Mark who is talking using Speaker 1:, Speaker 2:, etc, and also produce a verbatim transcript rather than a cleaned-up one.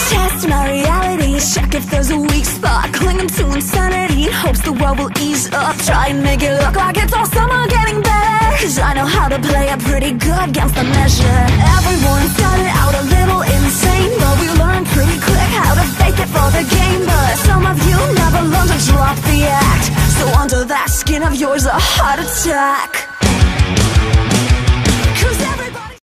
Speaker 1: Test my reality, check if there's a weak spot. Clinging to insanity in hopes the world will ease up. Try and make it look like it's all summer getting better, cause I know how to play it pretty good against the measure. Everyone started out a little insane, but we learned pretty quick how to fake it for the game. But some of you never learned to drop the act, so under that skin of yours a heart attack.